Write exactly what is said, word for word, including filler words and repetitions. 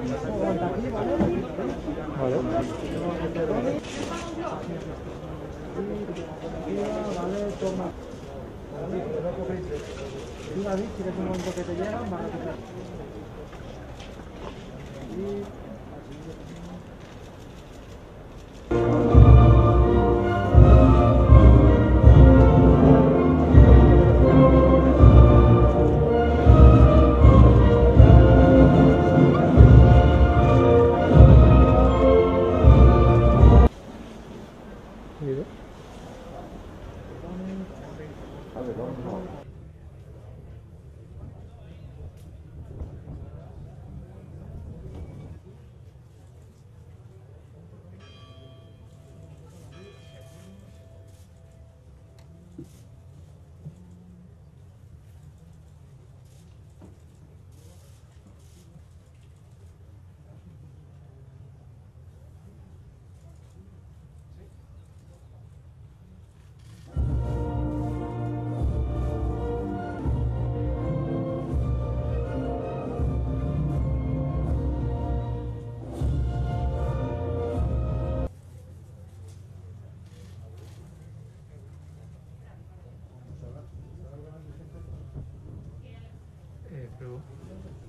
Vale. Vale, toma. Una vez, si es un momento que te llega, vas a quitar. Mira. Eh, pero